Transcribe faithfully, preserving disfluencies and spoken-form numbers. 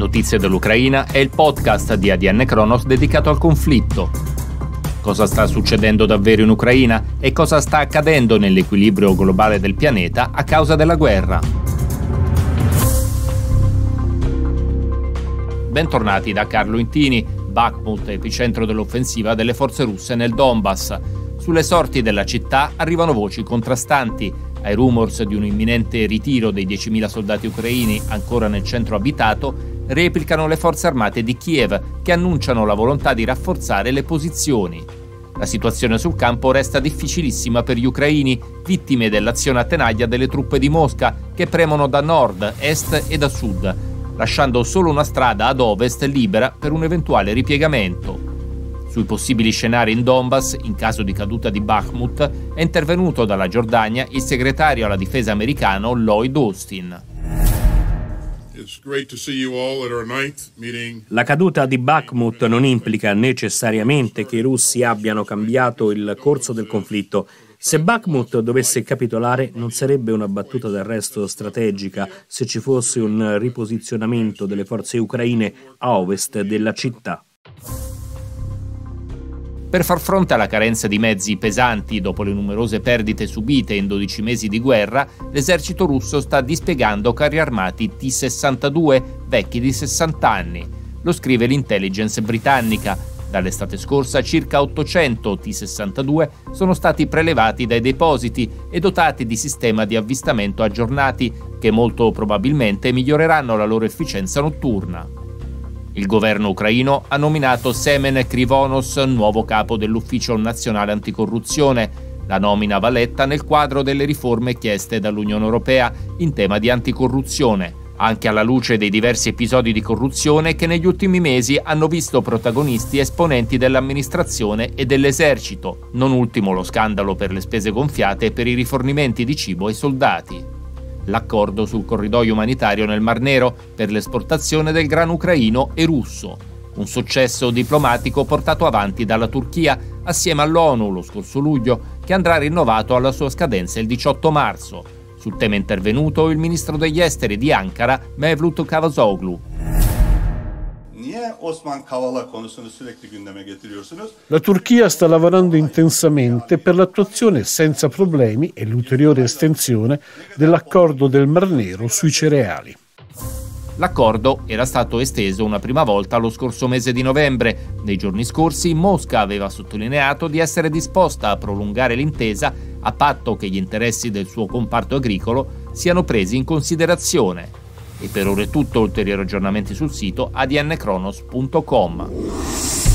Notizie dell'Ucraina è il podcast di A D N Kronos dedicato al conflitto. Cosa sta succedendo davvero in Ucraina e cosa sta accadendo nell'equilibrio globale del pianeta a causa della guerra? Bentornati da Carlo Intini. Bakhmut, epicentro dell'offensiva delle forze russe nel Donbass. Sulle sorti della città arrivano voci contrastanti. Ai rumors di un imminente ritiro dei diecimila soldati ucraini ancora nel centro abitato, replicano le forze armate di Kiev, che annunciano la volontà di rafforzare le posizioni. La situazione sul campo resta difficilissima per gli ucraini, vittime dell'azione a tenaglia delle truppe di Mosca, che premono da nord, est e da sud, lasciando solo una strada ad ovest libera per un eventuale ripiegamento. Sui possibili scenari in Donbass, in caso di caduta di Bakhmut, è intervenuto dalla Giordania il segretario alla difesa americano Lloyd Austin. La caduta di Bakhmut non implica necessariamente che i russi abbiano cambiato il corso del conflitto. Se Bakhmut dovesse capitolare, non sarebbe una battuta d'arresto strategica se ci fosse un riposizionamento delle forze ucraine a ovest della città. Per far fronte alla carenza di mezzi pesanti dopo le numerose perdite subite in dodici mesi di guerra, l'esercito russo sta dispiegando carri armati T sessantadue, vecchi di sessanta anni. Lo scrive l'intelligence britannica. Dall'estate scorsa circa ottocento T sessantadue sono stati prelevati dai depositi e dotati di sistema di avvistamento aggiornati che molto probabilmente miglioreranno la loro efficienza notturna. Il governo ucraino ha nominato Semen Krivonos nuovo capo dell'Ufficio Nazionale Anticorruzione. La nomina va letta nel quadro delle riforme chieste dall'Unione Europea in tema di anticorruzione, anche alla luce dei diversi episodi di corruzione che negli ultimi mesi hanno visto protagonisti esponenti dell'amministrazione e dell'esercito, non ultimo lo scandalo per le spese gonfiate per i rifornimenti di cibo ai soldati. L'accordo sul corridoio umanitario nel Mar Nero per l'esportazione del grano ucraino e russo, un successo diplomatico portato avanti dalla Turchia assieme all'ONU lo scorso luglio, che andrà rinnovato alla sua scadenza il diciotto marzo. Sul tema è intervenuto il ministro degli esteri di Ankara, Mevlut Cavusoglu. La Turchia sta lavorando intensamente per l'attuazione senza problemi e l'ulteriore estensione dell'accordo del Mar Nero sui cereali. L'accordo era stato esteso una prima volta lo scorso mese di novembre. Nei giorni scorsi Mosca aveva sottolineato di essere disposta a prolungare l'intesa a patto che gli interessi del suo comparto agricolo siano presi in considerazione. E per ora è tutto. Ulteriori aggiornamenti sul sito a d n kronos punto com.